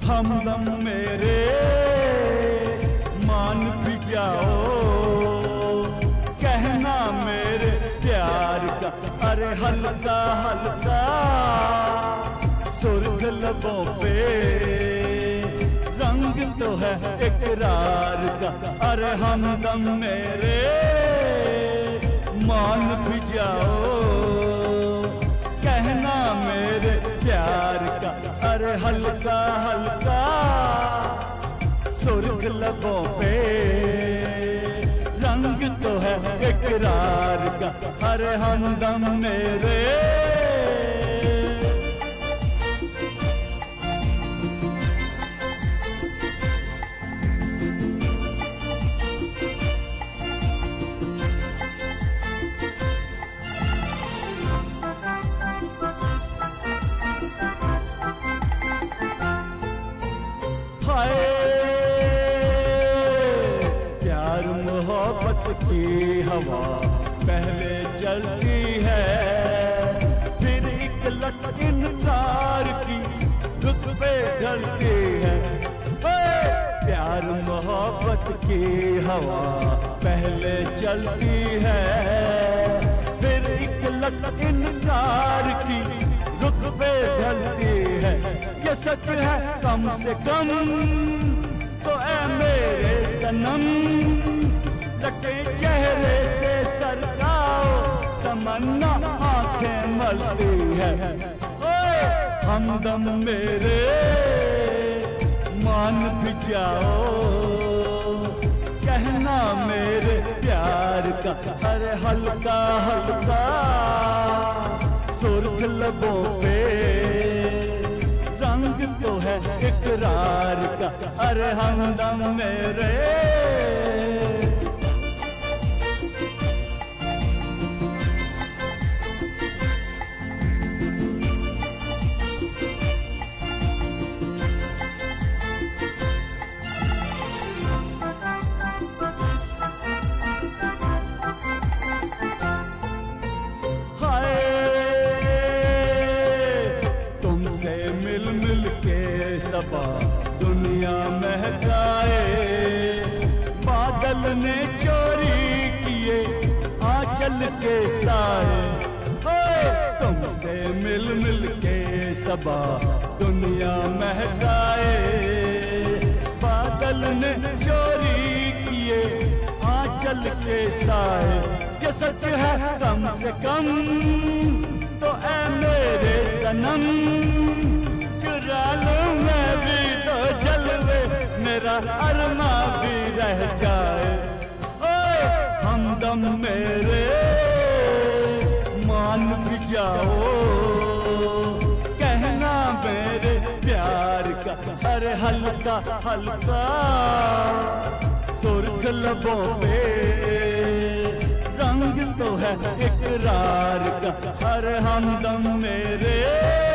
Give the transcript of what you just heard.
हमदम मेरे मान भी जाओ, कहना मेरे प्यार का अरे हल्का हल्का सुर्ख लबों पे रंग तो है इकरार का। अरे हमदम मेरे मान भी जाओ, कहना मेरे प्यार का अरे हल्का हल्का सुर्ख लबों पे रंग तो है इकरार का। अरे हमदम मेरे प्यार मोहब्बत की हवा पहले चलती है, फिर एक लट इनकार की रुख पे ढलती है। प्यार मोहब्बत की हवा पहले चलती है, फिर एक लट इनकार की रुख पे ढलती है। ये सच है कम से कम तो ऐ मेरे सनम, लगे चेहरे से सरकाओ तमन्ना आंखें मलती है। हमदम मेरे मान भी जाओ, कहना मेरे प्यार का अरे हल्का हल्का सुर्ख लबों पे रंग तो है इकरार का। अरे हमदम मेरे सबा दुनिया महकाए, बादल ने चोरी किए आंचल के साए। तुमसे मिल मिल के सबा दुनिया महकाए, बादल ने चोरी किए आंचल के साए। ये सच है कम से कम तो ऐ मेरे सनम, चुरा लूं मैं भी तो जलवे मेरा अरमा भी रह जाए। हमदम मेरे मान भी जाओ, कहना मेरे प्यार का अरे हल्का हल्का सुर्ख लबों पे रंग तो है इकरार का। अरे हमदम मेरे